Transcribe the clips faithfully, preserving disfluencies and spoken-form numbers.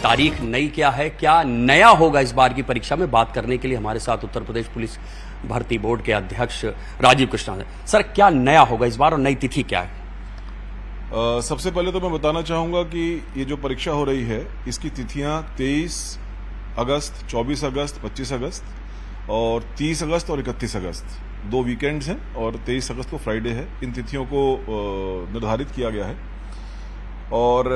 तारीख नई क्या है, क्या नया होगा इस बार की परीक्षा में, बात करने के लिए हमारे साथ उत्तर प्रदेश पुलिस भर्ती बोर्ड के अध्यक्ष राजीव कृष्णा है। सर, क्या नया होगा इस बार और नई तिथि क्या है? आ, सबसे पहले तो मैं बताना चाहूंगा कि ये जो परीक्षा हो रही है इसकी तिथियां तेईस अगस्त, चौबीस अगस्त, पच्चीस अगस्त और तीस अगस्त और इकतीस अगस्त दो वीकेंड्स हैं और तेईस अगस्त को फ्राइडे है। इन तिथियों को निर्धारित किया गया है और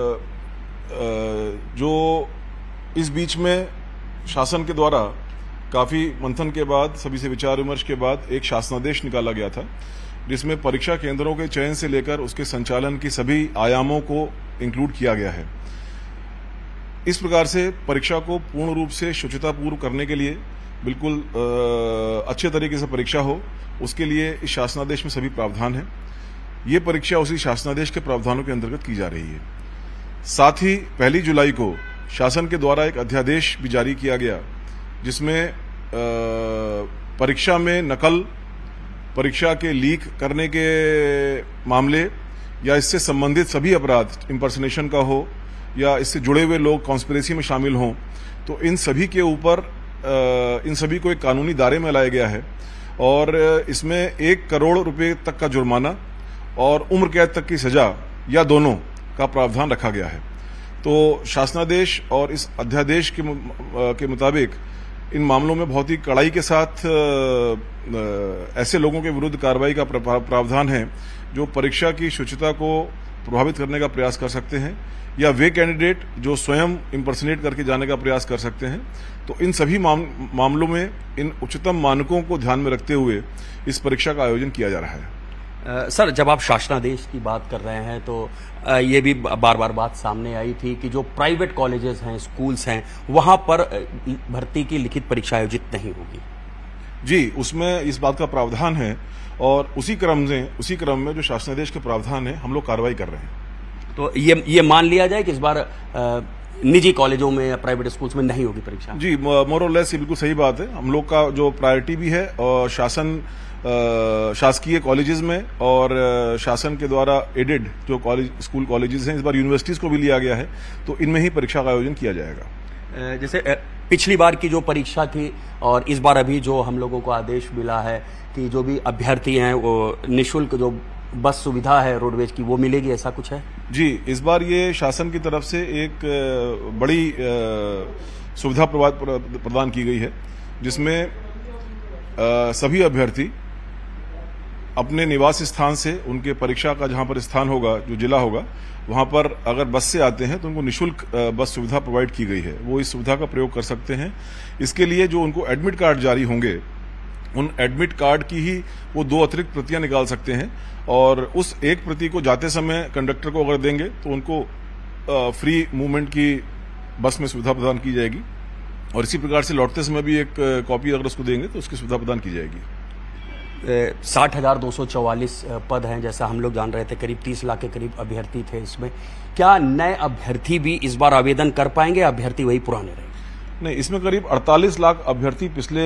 जो इस बीच में शासन के द्वारा काफी मंथन के बाद, सभी से विचार विमर्श के बाद एक शासनादेश निकाला गया था जिसमें परीक्षा केंद्रों के चयन से लेकर उसके संचालन की सभी आयामों को इंक्लूड किया गया है। इस प्रकार से परीक्षा को पूर्ण रूप से शुचितापूर्व करने के लिए, बिल्कुल अच्छे तरीके से परीक्षा हो, उसके लिए इस शासनादेश में सभी प्रावधान हैं। ये परीक्षा उसी शासनादेश के प्रावधानों के अंतर्गत की जा रही है। साथ ही पहली जुलाई को शासन के द्वारा एक अध्यादेश भी जारी किया गया जिसमें परीक्षा में नकल, परीक्षा के लीक करने के मामले या इससे संबंधित सभी अपराध, इंपर्सनेशन का हो या इससे जुड़े हुए लोग कॉन्स्पिरेसी में शामिल हों, तो इन सभी के ऊपर इन सभी को एक कानूनी दायरे में लाया गया है और इसमें एक करोड़ रुपए तक का जुर्माना और उम्र कैद तक की सजा या दोनों का प्रावधान रखा गया है। तो शासनादेश और इस अध्यादेश के, के मुताबिक इन मामलों में बहुत ही कड़ाई के साथ ऐसे लोगों के विरुद्ध कार्रवाई का प्रावधान है जो परीक्षा की शुचिता को प्रभावित करने का प्रयास कर सकते हैं या वे कैंडिडेट जो स्वयं इंपर्सनेट करके जाने का प्रयास कर सकते हैं। तो इन सभी माम, मामलों में इन उच्चतम मानकों को ध्यान में रखते हुए इस परीक्षा का आयोजन किया जा रहा है। आ, सर, जब आप शासनादेश की बात कर रहे हैं तो आ, ये भी बार बार बात सामने आई थी कि जो प्राइवेट कॉलेजेस हैं, स्कूल्स हैं, वहां पर भर्ती की लिखित परीक्षा आयोजित नहीं होगी। जी, उसमें इस बात का प्रावधान है और उसी क्रम में उसी क्रम में जो शासनादेश के प्रावधान है हम लोग कार्रवाई कर रहे हैं। तो ये ये मान लिया जाए कि इस बार आ, निजी कॉलेजों में या प्राइवेट स्कूल्स में नहीं होगी परीक्षा? जी, मोर और लेस ये बिल्कुल सही बात है। हम लोग का जो प्रायोरिटी भी है और शासन शासकीय कॉलेजेस में और शासन के द्वारा एडेड जो कॉलेज स्कूल कॉलेजेस हैं, इस बार यूनिवर्सिटीज को भी लिया गया है, तो इनमें ही परीक्षा का आयोजन किया जाएगा। जैसे पिछली बार की जो परीक्षा थी और इस बार अभी जो हम लोगों को आदेश मिला है कि जो भी अभ्यर्थी हैं वो निःशुल्क जो बस सुविधा है रोडवेज की वो मिलेगी, ऐसा कुछ है? जी, इस बार ये शासन की तरफ से एक बड़ी सुविधा प्रदान की गई है जिसमें सभी अभ्यर्थी अपने निवास स्थान से उनके परीक्षा का जहां पर स्थान होगा, जो जिला होगा, वहां पर अगर बस से आते हैं तो उनको निःशुल्क बस सुविधा प्रोवाइड की गई है। वो इस सुविधा का प्रयोग कर सकते हैं। इसके लिए जो उनको एडमिट कार्ड जारी होंगे, उन एडमिट कार्ड की ही वो दो अतिरिक्त प्रतियां निकाल सकते हैं और उस एक प्रति को जाते समय कंडक्टर को अगर देंगे तो उनको फ्री मूवमेंट की बस में सुविधा प्रदान की जाएगी और इसी प्रकार से लौटते समय भी एक कॉपी अगर उसको देंगे तो उसकी सुविधा प्रदान की जाएगी। साठ हजार दो सौ चौवालीस पद हैं, जैसा हम लोग जान रहे थे, करीब तीस लाख के करीब अभ्यर्थी थे इसमें। क्या नए अभ्यर्थी भी इस बार आवेदन कर पाएंगे, अभ्यर्थी वही पुराने रहेंगे? नहीं, इसमें करीब अड़तालीस लाख अभ्यर्थी पिछले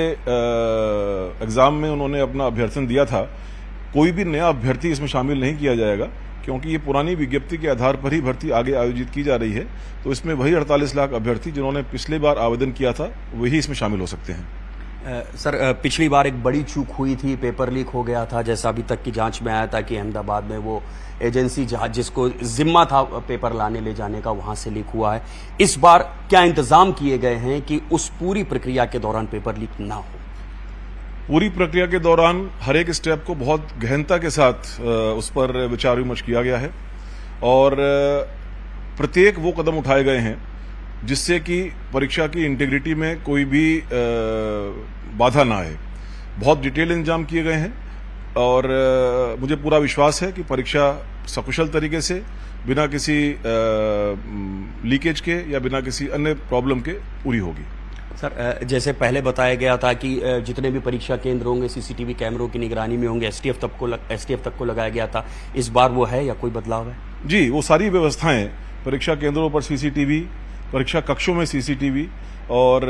एग्जाम में उन्होंने अपना अभ्यर्थन दिया था। कोई भी नया अभ्यर्थी इसमें शामिल नहीं किया जाएगा क्योंकि ये पुरानी विज्ञप्ति के आधार पर ही भर्ती आगे आयोजित की जा रही है। तो इसमें वही अड़तालीस लाख अभ्यर्थी जिन्होंने पिछले बार आवेदन किया था वही इसमें शामिल हो सकते हैं। आ, सर, पिछली बार एक बड़ी चूक हुई थी, पेपर लीक हो गया था, जैसा अभी तक की जांच में आया था कि अहमदाबाद में वो एजेंसी जहां जिसको जिम्मा था पेपर लाने ले जाने का, वहां से लीक हुआ है। इस बार क्या इंतजाम किए गए हैं कि उस पूरी प्रक्रिया के दौरान पेपर लीक ना हो? पूरी प्रक्रिया के दौरान हर एक स्टेप को बहुत गहनता के साथ उस पर विचार विमर्श किया गया है और प्रत्येक वो कदम उठाए गए हैं जिससे कि परीक्षा की इंटीग्रिटी में कोई भी बाधा ना आए। बहुत डिटेल इंतजाम किए गए हैं और मुझे पूरा विश्वास है कि परीक्षा सकुशल तरीके से, बिना किसी लीकेज के या बिना किसी अन्य प्रॉब्लम के पूरी होगी। सर, जैसे पहले बताया गया था कि जितने भी परीक्षा केंद्र होंगे सीसीटीवी कैमरों की निगरानी में होंगे, एसटीएफ तक को एसटीएफ तक को लगाया गया था, इस बार वो है या कोई बदलाव है? जी, वो सारी व्यवस्थाएं परीक्षा केंद्रों पर सीसीटीवी, परीक्षा कक्षों में सीसीटीवी और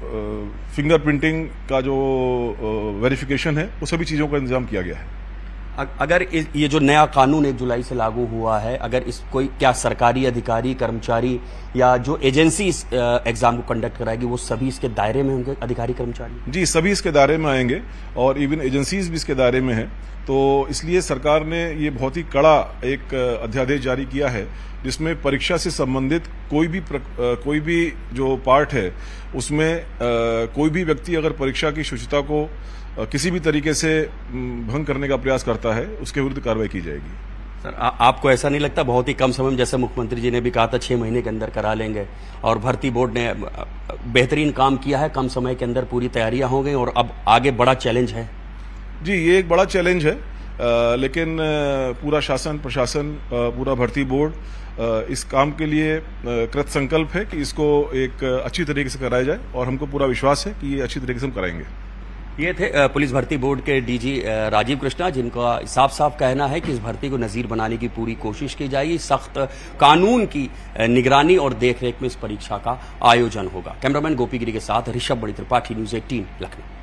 फिंगरप्रिंटिंग का जो वेरिफिकेशन है, वो सभी चीजों का इंतजाम किया गया है। अगर ये जो नया कानून एक जुलाई से लागू हुआ है, अगर इस कोई क्या सरकारी अधिकारी, कर्मचारी या जो एजेंसी इस एग्जाम को कंडक्ट कराएगी वो सभी इसके दायरे में होंगे, अधिकारी कर्मचारी? जी, सभी इसके दायरे में आएंगे और इवन एजेंसीज भी इसके दायरे में है। तो इसलिए सरकार ने ये बहुत ही कड़ा एक अध्यादेश जारी किया है जिसमें परीक्षा से संबंधित कोई भी प्र, कोई भी जो पार्ट है उसमें आ, कोई भी व्यक्ति अगर परीक्षा की शुचिता को किसी भी तरीके से भंग करने का प्रयास करता है उसके विरुद्ध कार्रवाई की जाएगी। सर, आ, आपको ऐसा नहीं लगता बहुत ही कम समय में, जैसे मुख्यमंत्री जी ने भी कहा था छह महीने के अंदर करा लेंगे, और भर्ती बोर्ड ने बेहतरीन काम किया है, कम समय के अंदर पूरी तैयारियां हो गई और अब आगे बड़ा चैलेंज है? जी, ये एक बड़ा चैलेंज है, आ, लेकिन पूरा शासन प्रशासन, पूरा भर्ती बोर्ड इस काम के लिए कृत संकल्प है कि इसको एक अच्छी तरीके से कराया जाए और हमको पूरा विश्वास है कि ये अच्छी तरीके से हम कराएंगे। ये थे पुलिस भर्ती बोर्ड के डीजी राजीव कृष्णा, जिनका साफ साफ कहना है कि इस भर्ती को नजीर बनाने की पूरी कोशिश की जाएगी, सख्त कानून की निगरानी और देखरेख में इस परीक्षा का आयोजन होगा। कैमरामैन गोपी गिरी के साथ ऋषभ बड़ी त्रिपाठी, न्यूज़ अठारह लखनऊ।